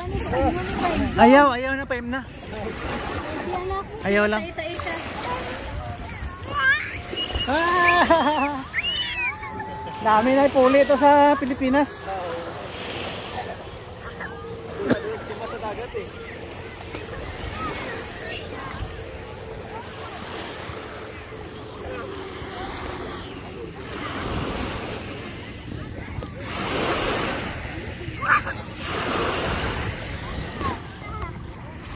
Ayaw na paim na. Ayaw lang. Dami na ipuli ito sa Pilipinas.